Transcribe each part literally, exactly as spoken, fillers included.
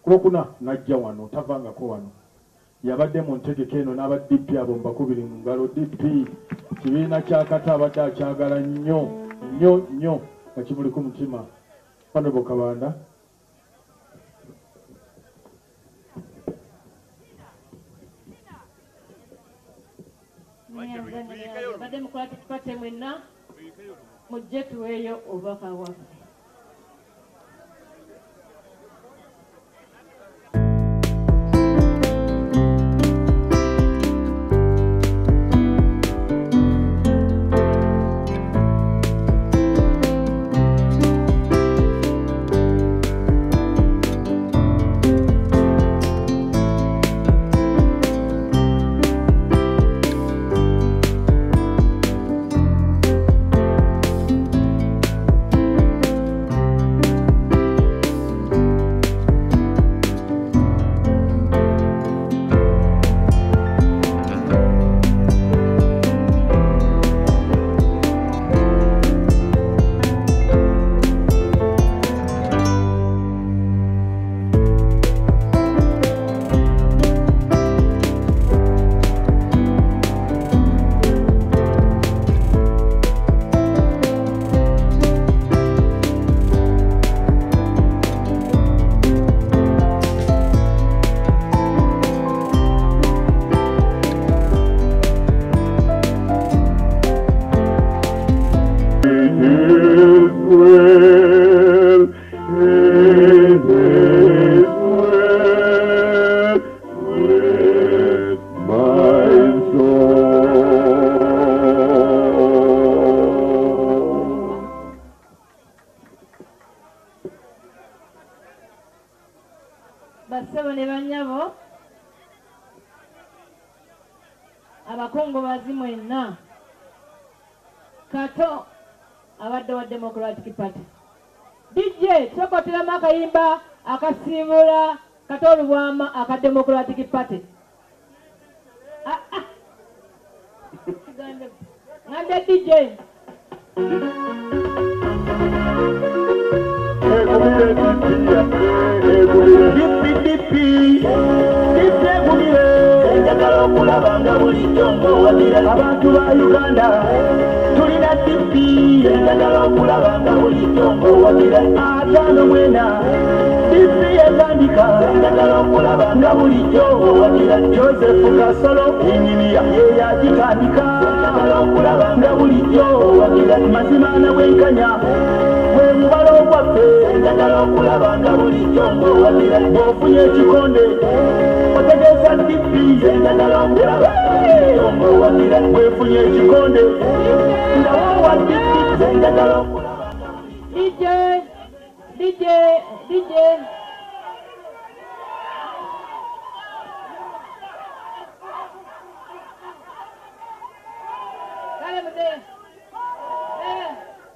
Kulokuna najja wano tavangako wano yabadde mu ntegeka eno n'aba D P abo mbakubiri mu ngalo. D P kibiina kya Kata abadde akyagala nnyo nnyo nnyo nga kimuli ku mutima. Honorable Kabanda. Democratic Party mwenna mujje tuweeyo obubaka waffe. Basebo ne banyabo abakungu bazimu enna Kato abadde wa Democratic Party D J sokoteramu akayimba akasiibula Kato Olubwama aka Democratic Party. Ah ah ngande D J abantu ba Uganda tulina D P endagala okulabanga buli kyongo wagira atano mwena D P yatandika endagala okulabanga buli kyongo wagira Joseph Kasolo enyiniya ye yagitandika endagala okulabanga buli kyongo wagira mazimana bwenkanya bwe mubalo gwaffe endagala okulabanga buli kyongo wagira bw'ofunye ekikonde otegeeza D P endagala okulabanga Yongo wakira wefunye ekikonde ndawo wa D P endagala okulabanga D J D J D J kale mde eh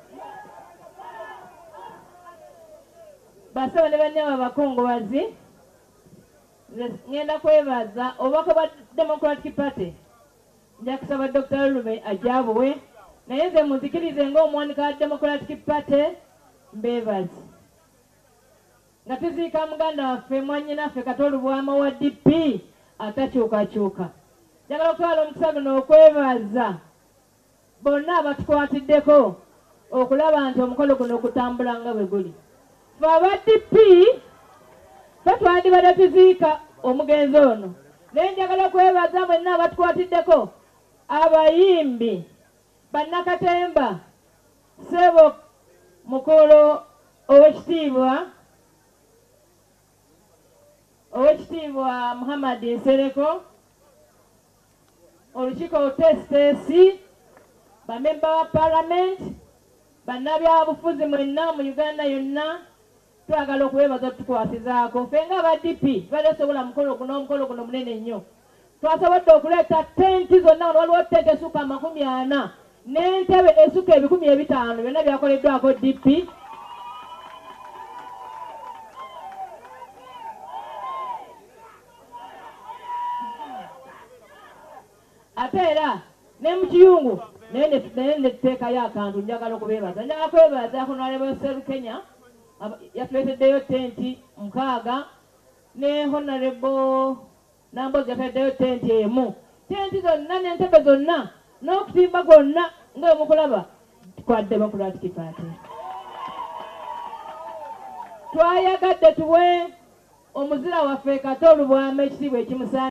basaba ne banyama abakungubazi ngenda kwebaza obubaka bwa Democratic Party nja kusaba Doctor Lube ajabuwe naye nze munzikirize ng'omuwanika wa Democratic Party mbebazi nga tuziika muganda waffe mwannyinaffe Kato Olubwama wa D P atakyukakyuka. Njagala okutwala omukisa guno okwebaza bonna abatukwatiddeko okulaba nti omukolo guno gutambula nga bwe guli. Ffe aba D P ffe twandibadde tuziika omugenzi ono naye njagala okwebaza mwenna abatukwatiddeko abayimbi bannakatemba Ssebo mukolo owekitiibwa owekitiibwa Muhammad Nsereko olukiiko tesitesi bamemba ba Parliament bannabyabufuzi mwenna mu Uganda yonna twagala okwebaza tukwasizaako ffe nga aba D P balesobola mukolo guno omukolo guno munene nnyo twasobodde okuleeta tenti zonna wano waliwo tenti esuka amakumi ana n'entebe esuka ebikumi ebitaano byonna byakoleddwako D P ate era ne mu kiyungu naye netuteekayo akantu njagala okubeebaza njagala kwebaza Honorable Serukenya yatuleeteddeyo tenti mukaaga ne honorable Namboja yataddeyo tenti emu. Tenti zonna n'entebe zonna n'okutimba kwonna nga mukulaba kwa Democratic Party. Twayagadde tuwe omuzira waffe Kato Lubwama ekitiibwa ekimusaana.